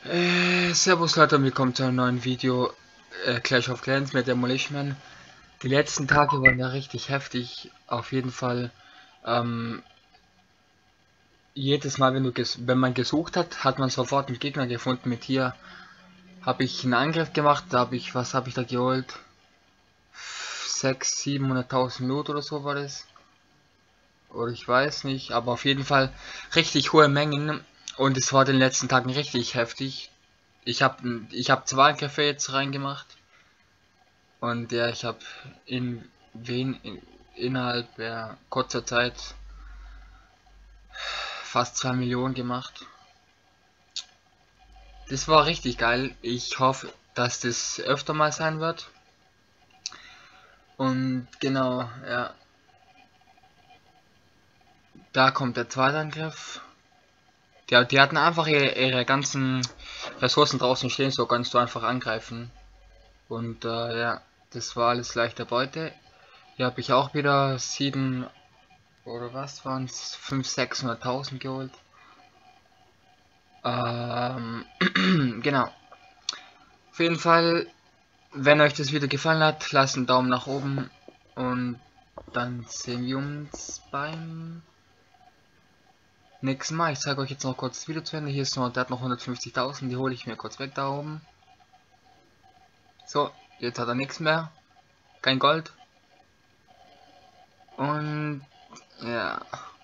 Servus Leute und willkommen zu einem neuen Video Clash of Clans mit Demolition Man. Die letzten Tage waren ja richtig heftig, auf jeden Fall. Ähm, Jedes Mal, wenn man gesucht hat, hat man sofort einen Gegner gefunden. Mit hier habe ich einen Angriff gemacht, da habe ich, was habe ich da geholt? 600.000, 700.000 Loot oder so war das. Oder ich weiß nicht, aber auf jeden Fall richtig hohe Mengen und es war den letzten Tagen richtig heftig. Ich hab zwei Angriffe jetzt reingemacht. Und ja, ich habe in innerhalb kurzer Zeit fast 2 Millionen gemacht. Das war richtig geil. Ich hoffe, dass das öfter mal sein wird. Und genau, ja, da kommt der zweite Angriff. Die hatten einfach ihre ganzen Ressourcen draußen stehen, so kannst du einfach angreifen. Und ja, das war alles leichte Beute. Hier habe ich auch wieder 7 oder was waren es, 500.000, 600.000 geholt. Genau. Auf jeden Fall, wenn euch das Video gefallen hat, lasst einen Daumen nach oben und dann sehen wir uns beim nächsten Mal. Ich zeige euch jetzt noch kurz das Video zu Ende. Hier ist noch, der hat noch 150.000, die hole ich mir kurz weg da oben. So, jetzt hat er nichts mehr. Kein Gold. Und ja.